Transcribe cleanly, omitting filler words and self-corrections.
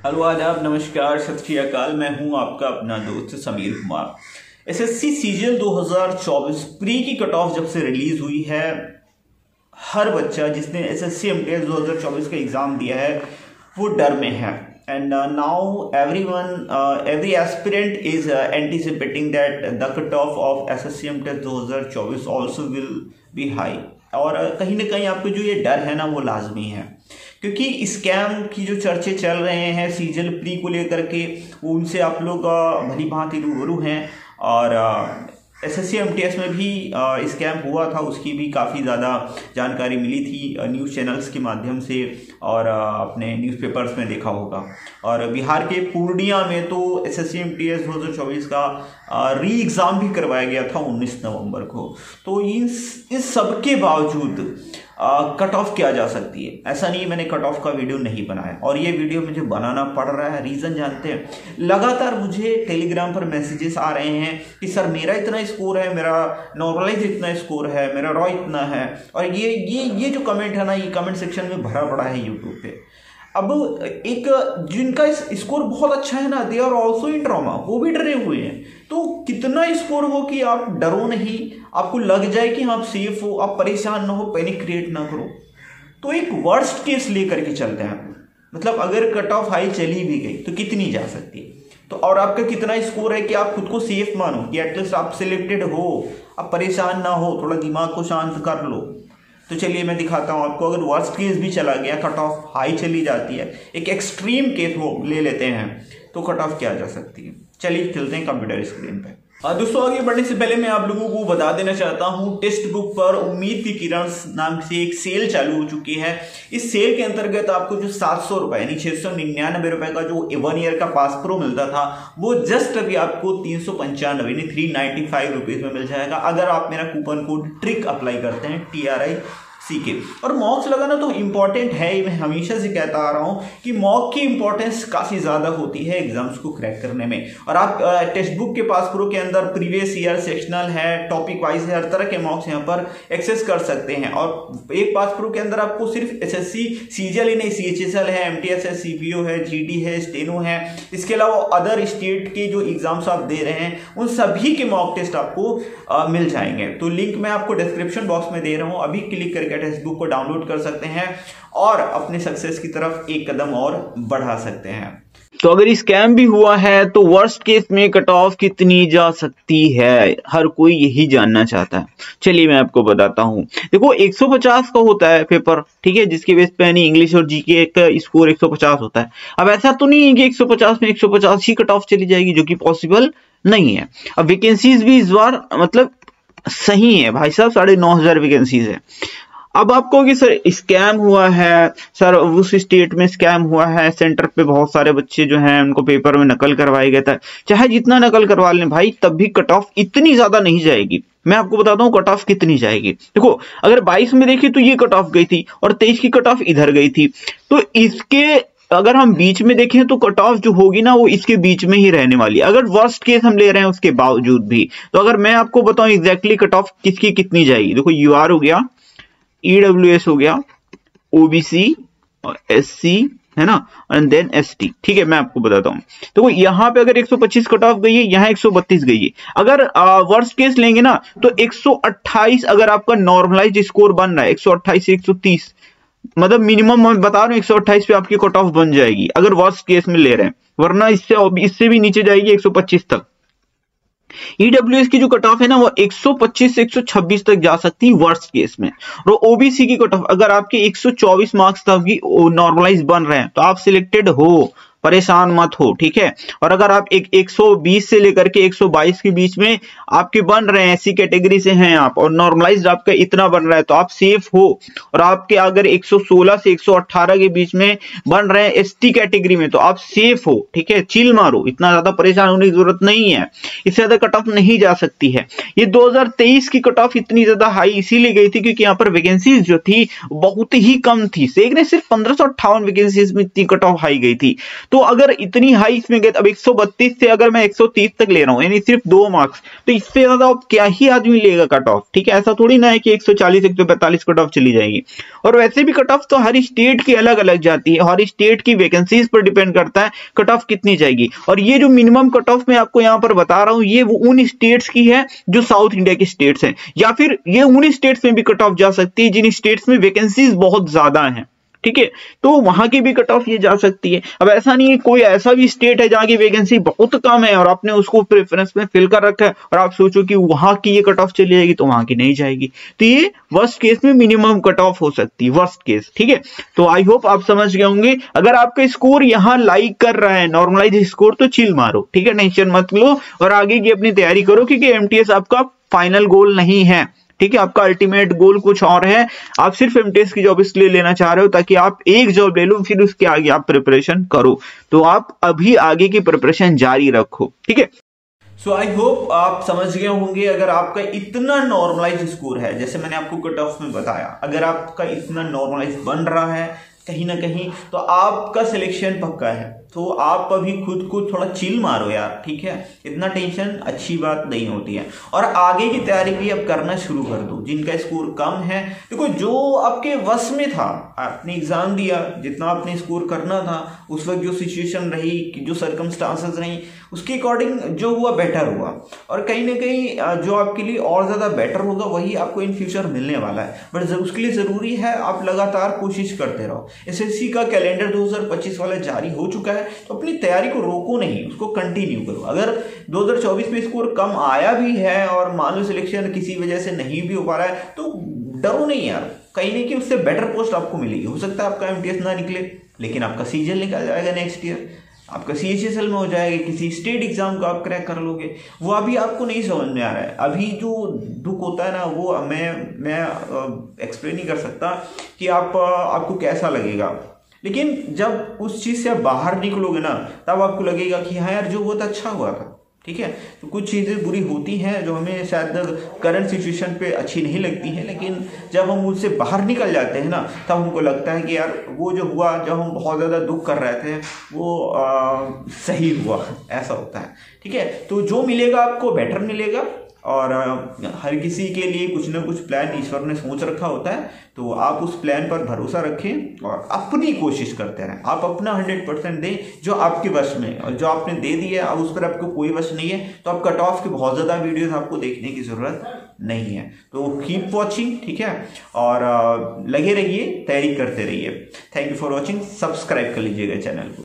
Hello, आदाब, नमस्कार, सत श्री अकाल। मैं हूं आपका अपना दोस्त Sameer Kumar. SSC season 2024 pre की कट ऑफ जब से रिलीज हुई है, हर बच्चा जिसने एसएससी एमटीएस 2024 का एग्जाम दिया है वो डर में है। And now every aspirant is anticipating that the cutoff of SSC MTES 2024 also will be high। और कहीं ना कहीं आपको जो ये डर है ना वो लाजमी है, क्योंकि स्कैम की जो चर्चे चल रहे हैं सीजन प्री को लेकर के, वो उनसे आप लोग भली भांति रूबरू हैं। और एसएससी एमटीएस में भी स्कैम हुआ था, उसकी भी काफ़ी ज़्यादा जानकारी मिली थी न्यूज़ चैनल्स के माध्यम से और अपने न्यूज़पेपर्स में देखा होगा। और बिहार के पूर्णिया में तो एसएससी एमटीएस 2024 का री एग्ज़ाम भी करवाया गया था 19 नवंबर को। तो इस सब के बावजूद कट ऑफ किया जा सकती है। ऐसा नहीं मैंने कट ऑफ का वीडियो नहीं बनाया, और ये वीडियो मुझे बनाना पड़ रहा है। रीज़न जानते हैं, लगातार मुझे टेलीग्राम पर मैसेजेस आ रहे हैं कि सर मेरा इतना स्कोर है, मेरा नॉर्मलाइज इतना स्कोर है, मेरा रॉ इतना है। और ये जो कमेंट है ना, ये कमेंट सेक्शन में भरा पड़ा है यूट्यूब पे। अब एक जिनका स्कोर बहुत अच्छा है ना, they are also in trauma, वो भी डरे हुए हैं। तो कितना स्कोर हो कि आप डरो नहीं, आपको लग जाए कि आप सेफ हो, आप परेशान ना हो, पैनिक क्रिएट ना करो। तो एक वर्स्ट केस लेकर के चलते हैं, मतलब अगर कट ऑफ हाई चली भी गई तो कितनी जा सकती है, तो और आपका कितना स्कोर है कि आप खुद को सेफ मानो कि एटलीस्ट आप सिलेक्टेड हो, आप परेशान ना हो, थोड़ा दिमाग को शांत कर लो। तो चलिए मैं दिखाता हूँ आपको। अगर वर्स्ट केस भी चला गया, कट ऑफ हाई चली जाती है, एक एक्सट्रीम केस वो ले लेते हैं, तो कट ऑफ क्या जा सकती है। चलिए चलते हैं कंप्यूटर स्क्रीन पे। दोस्तों, आगे बढ़ने से पहले मैं आप लोगों को बता देना चाहता हूँ, टेक्स्ट बुक पर उम्मीद की किरण नाम से एक सेल चालू हो चुकी है। इस सेल के अंतर्गत आपको जो 700 रुपए यानी 699 रुपए का जो 1 ईयर का पास प्रो मिलता था, वो जस्ट अभी आपको 395 यानी 395 रुपीज में मिल जाएगा, अगर आप मेरा कूपन कोड ट्रिक अप्लाई करते हैं TRICK। और मॉक्स लगाना तो इंपॉर्टेंट है, मैं हमेशा से कहता आ रहा हूं कि मॉक की इंपॉर्टेंस काफी ज्यादा होती है एग्जाम्स को क्रैक करने में। और आप टेक्स्ट बुक के पास प्रो के अंदर प्रीवियस ईयर, सेक्शनल है, टॉपिक वाइज है, हर तरह के मॉक्स यहां पर एक्सेस कर सकते हैं। और एक पास प्रो के अंदर आपको सिर्फ एसएससी सीजीएल ही नहीं, CHSL है, MTS है, CPO है, GD है, स्टेनो है, इसके अलावा अदर स्टेट के जो एग्जाम्स आप दे रहे हैं उन सभी के मॉक टेस्ट आपको मिल जाएंगे। तो लिंक मैं आपको डिस्क्रिप्शन बॉक्स में दे रहा हूं, अभी क्लिक करके टेक्स्ट बुक को डाउनलोड कर सकते हैं और अपने सक्सेस की तरफ एक कदम और बढ़ा सकते हैं। तो अगर स्कैम भी हुआ है तो वर्स्ट केस में कट ऑफ कितनी जा सकती है, हर कोई यही जानना चाहता है। चलिए मैं आपको बताता हूं। देखो 150 का होता है पेपर, ठीक है, जिसके बेस पे यानी इंग्लिश और जीके का स्कोर 150 होता है। अब ऐसा तो नहीं है कि 150 में 150 ही कट ऑफ चली जाएगी, जो कि पॉसिबल नहीं है। अब वैकेंसीज भी इस बार मतलब सही है भाई साहब, 9,500 वैकेंसीज है। अब आपको कि सर स्कैम हुआ है, सर उस स्टेट में स्कैम हुआ है, सेंटर पे बहुत सारे बच्चे जो हैं उनको पेपर में नकल करवाया गया था। चाहे जितना नकल करवा लें भाई, तब भी कट ऑफ इतनी ज्यादा नहीं जाएगी। मैं आपको बताता हूँ कट ऑफ कितनी जाएगी। देखो अगर 22 में देखिए तो ये कट ऑफ गई थी और 23 की कट ऑफ इधर गई थी। तो इसके अगर हम बीच में देखें तो कट ऑफ जो होगी ना वो इसके बीच में ही रहने वाली है, अगर वर्स्ट केस हम ले रहे हैं उसके बावजूद भी। तो अगर मैं आपको बताऊं एग्जैक्टली कट ऑफ किसकी कितनी जाएगी, देखो UR हो गया, EWS हो गया, OBC और SC है ना, एंड देन ST, ठीक है। मैं आपको बताता हूं, तो यहाँ पे अगर 125 कट ऑफ गई है, यहाँ 132 गई है। अगर वर्स्ट केस लेंगे ना तो 128 अगर आपका नॉर्मलाइज स्कोर बन रहा है, 128 से 130, मतलब मिनिमम मैं बता रहा हूँ 128 पे आपकी कट ऑफ बन जाएगी अगर वर्स्ट केस में ले रहे हैं, वरना इससे भी नीचे जाएगी 125 तक। EWS की जो कट ऑफ है ना वो 125 से 126 तक जा सकती है वर्स्ट केस में। और OBC की कट ऑफ अगर आपके 124 मार्क्स तक की नॉर्मलाइज बन रहे हैं तो आप सिलेक्टेड हो, परेशान मत हो, ठीक है। और अगर आप 120 से लेकर के 122 के बीच में आपके बन रहे हैं, ऐसी कैटेगरी से हैं आप, और नॉर्मलाइज्ड आपका इतना बन रहा है तो आप सेफ हो। और आपके अगर 116 से 118 के बीच में बन रहे हैं ST कैटेगरी में तो आप सेफ हो, ठीक है। चिल मारो, इतना ज्यादा परेशान होने की जरूरत नहीं है, इससे ज्यादा कट ऑफ नहीं जा सकती है। ये 2023 की कट ऑफ इतनी ज्यादा हाई इसीलिए गई थी क्योंकि यहाँ पर वैकेंसीज जो थी बहुत ही कम थी, सिर्फ 1558 वैकेंसीज में इतनी कट ऑफ हाई गई थी। तो अगर इतनी हाई इसमें गए, अब 132 से अगर मैं 130 तक ले रहा हूं यानी सिर्फ 2 मार्क्स, तो इससे ज्यादा अब क्या ही आदमी लेगा कट ऑफ, ठीक है। ऐसा थोड़ी ना है कि 140 145 कट ऑफ चली जाएगी। और वैसे भी कट ऑफ तो हर स्टेट की अलग अलग जाती है, हर स्टेट की वैकेंसीज पर डिपेंड करता है कट ऑफ कितनी जाएगी। और ये जो मिनिमम कट ऑफ मैं आपको यहां पर बता रहा हूं, ये वो उन स्टेट्स की है जो साउथ इंडिया की स्टेट्स हैं, या फिर ये उन स्टेट्स में भी कट ऑफ जा सकती है जिन स्टेट्स में वैकेंसीज बहुत ज्यादा हैं, ठीक है। तो वहां की भी कट ऑफ ये जा सकती है। अब ऐसा नहीं है कोई ऐसा भी स्टेट है जहां की वैकेंसी बहुत कम है और आपने उसको प्रेफरेंस में फिल कर रखा है और आप सोचो कि वहां की ये कट ऑफ चली जाएगी, तो वहां की नहीं जाएगी। तो ये वर्स्ट केस में मिनिमम कट ऑफ हो सकती है, वर्स्ट केस, ठीक है। तो आई होप आप समझ गए होंगे। अगर आपका स्कोर यहां लाइक कर रहा है नॉर्मलाइज स्कोर, तो चिल मारो, ठीक है, टेंशन मत लो और आगे की अपनी तैयारी करो, क्योंकि एमटीएस आपका फाइनल गोल नहीं है, ठीक है। आपका अल्टीमेट गोल कुछ और है। आप सिर्फ एमटीएस की जॉब इसलिए लेना चाह रहे हो ताकि आप एक जॉब ले लो, फिर उसके आगे आप प्रिपरेशन करो। तो आप अभी आगे की प्रिपरेशन जारी रखो, ठीक है। सो आई होप आप समझ गए होंगे। अगर आपका इतना नॉर्मलाइज स्कोर है, जैसे मैंने आपको कट ऑफ में बताया, अगर आपका इतना नॉर्मलाइज बन रहा है कहीं ना कहीं, तो आपका सिलेक्शन पक्का है। तो आप अभी खुद को थोड़ा चिल मारो यार, ठीक है। इतना टेंशन अच्छी बात नहीं होती है। और आगे की तैयारी भी अब करना शुरू कर दो। जिनका स्कोर कम है, देखो जो आपके वश में था, आपने एग्जाम दिया, जितना आपने स्कोर करना था उस वक्त, जो सिचुएशन रही, जो सर्कमस्टांसेस रही, उसके अकॉर्डिंग जो हुआ बेटर हुआ। और कहीं ना कहीं जो आपके लिए और ज्यादा बेटर होगा वही आपको इन फ्यूचर मिलने वाला है। बट उसके लिए जरूरी है आप लगातार कोशिश करते रहो। एसएससी का कैलेंडर 2025 वाला जारी हो चुका है, तो अपनी तैयारी को रोको नहीं, उसको कंटिन्यू करो। अगर 2024 में स्कोर कम आया भी है और मान लो सिलेक्शन किसी वजह से नहीं भी हो पा रहा है, तो डरो नहीं यार, कहीं नहीं कि उससे बेटर पोस्ट आपको मिलेगी। हो सकता है आपका एमटीएस ना निकले, लेकिन आपका सीजीएल निकल जाएगा नेक्स्ट ईयर, आपका सीएचएसएल में हो जाएगा, किसी स्टेट एग्जाम को आप क्रैक कर लोगे। वो अभी आपको नहीं समझ में आ रहा है। अभी जो दुख होता है ना, वो मैं एक्सप्लेन नहीं कर सकता कि आपको कैसा लगेगा। लेकिन जब उस चीज से आप बाहर निकलोगे ना, तब आपको लगेगा कि हाँ यार, जो हुआ था अच्छा हुआ था, ठीक है। तो कुछ चीज़ें बुरी होती हैं जो हमें शायद करंट सिचुएशन पे अच्छी नहीं लगती हैं, लेकिन जब हम उससे बाहर निकल जाते हैं ना, तब हमको लगता है कि यार वो जो हुआ, जब हम बहुत ज़्यादा दुख कर रहे थे, वो सही हुआ, ऐसा होता है, ठीक है। तो जो मिलेगा आपको बेटर मिलेगा। और हर किसी के लिए कुछ ना कुछ प्लान ईश्वर ने सोच रखा होता है। तो आप उस प्लान पर भरोसा रखें और अपनी कोशिश करते रहें। आप अपना 100% दें जो आपके वश में, और जो आपने दे दिया अब उस पर आपको कोई वश नहीं है, तो आप कट ऑफ के बहुत ज़्यादा वीडियोस आपको देखने की ज़रूरत नहीं है। तो कीप वॉचिंग, ठीक है, और लगे रहिए, तैयारी करते रहिए। Thank you for watching. Subscribe कर लीजिएगा चैनल को।